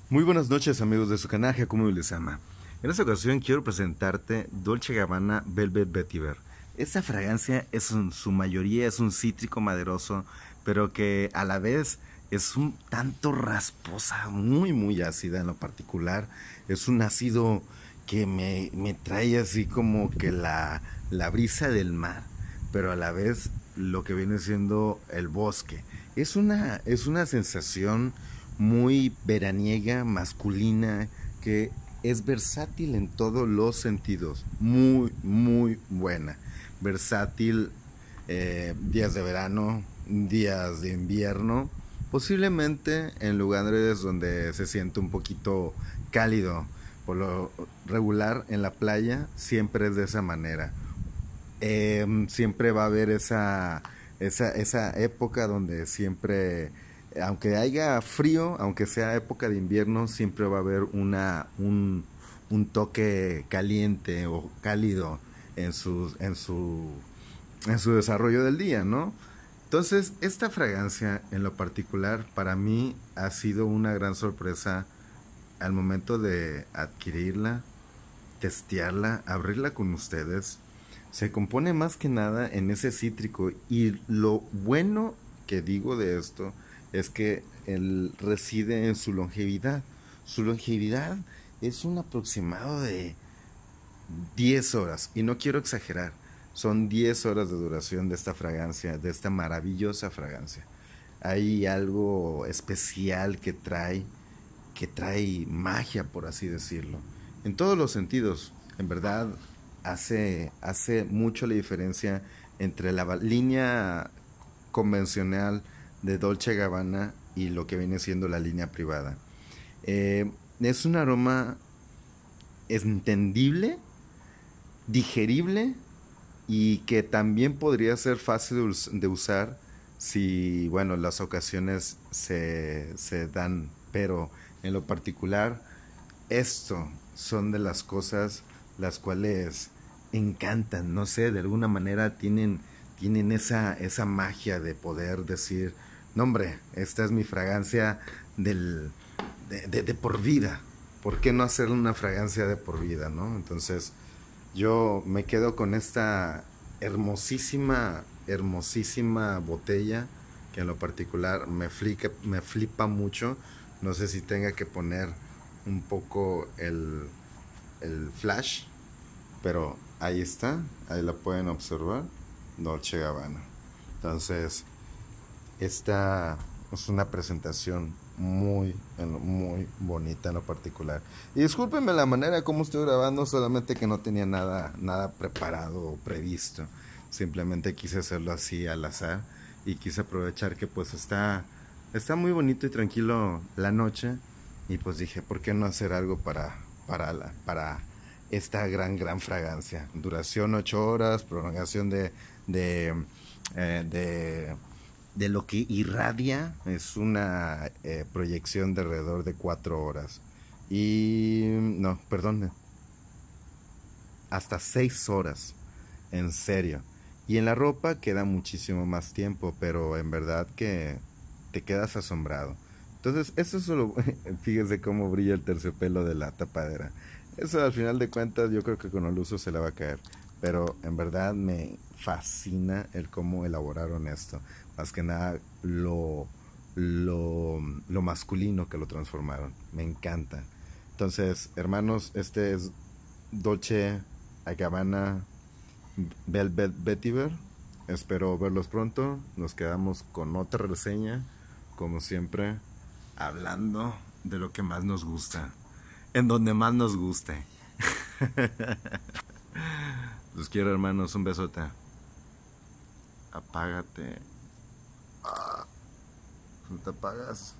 Muy buenas noches amigos de su canal Giacomo les ama. En esta ocasión quiero presentarte Dolce & Gabbana Velvet Vetiver. Esta fragancia es en su mayoría es un cítrico maderoso, pero que a la vez es un tanto rasposa, muy ácida en lo particular. Es un ácido que me trae así como que la brisa del mar, pero a la vez lo que viene siendo el bosque. Es una sensación muy veraniega, masculina, que es versátil en todos los sentidos. Muy buena. Versátil días de verano, días de invierno, posiblemente en lugares donde se siente un poquito cálido. Por lo regular en la playa siempre es de esa manera. Siempre va a haber esa época donde siempre, aunque haya frío, aunque sea época de invierno, siempre va a haber un toque caliente o cálido en su desarrollo del día, ¿no? Entonces, esta fragancia en lo particular para mí ha sido una gran sorpresa al momento de adquirirla, testearla, abrirla con ustedes. Se compone más que nada en ese cítrico, y lo bueno que digo de esto es que él reside en su longevidad. Su longevidad es un aproximado de 10 horas, y no quiero exagerar, son 10 horas de duración de esta fragancia, de esta maravillosa fragancia. Hay algo especial que trae magia, por así decirlo, en todos los sentidos. En verdad, hace mucho la diferencia entre la línea convencional de Dolce & Gabbana y lo que viene siendo la línea privada. Es un aroma entendible, digerible, y que también podría ser fácil de usar si, bueno, las ocasiones se dan, pero en lo particular, esto son de las cosas las cuales encantan, no sé, de alguna manera tienen esa magia de poder decir, no hombre, esta es mi fragancia de por vida. ¿Por qué no hacerle una fragancia de por vida, no? Entonces, yo me quedo con esta hermosísima botella, que en lo particular me flipa mucho. No sé si tenga que poner un poco el flash, pero ahí está, ahí la pueden observar, Dolce & Gabbana. Entonces, esta es una presentación muy bonita en lo particular. Y discúlpenme la manera como estoy grabando, solamente que no tenía nada preparado o previsto. Simplemente quise hacerlo así al azar, y quise aprovechar que pues está muy bonito y tranquilo la noche, y pues dije, ¿por qué no hacer algo para esta gran fragancia? Duración 8 horas, prolongación de lo que irradia es una proyección de alrededor de 4 horas. Y no, perdón, hasta 6 horas, en serio. Y en la ropa queda muchísimo más tiempo, pero en verdad que te quedas asombrado. Entonces, eso es solo, fíjense cómo brilla el terciopelo de la tapadera. Eso al final de cuentas yo creo que con el uso se le va a caer. Pero en verdad me fascina el cómo elaboraron esto. Más que nada lo masculino que lo transformaron. Me encanta. Entonces, hermanos, este es Dolce & Gabbana Velvet Vetiver. Espero verlos pronto. Nos quedamos con otra reseña, como siempre, hablando de lo que más nos gusta, en donde más nos guste. Los quiero, hermanos, un besote. Apágate. No te apagas.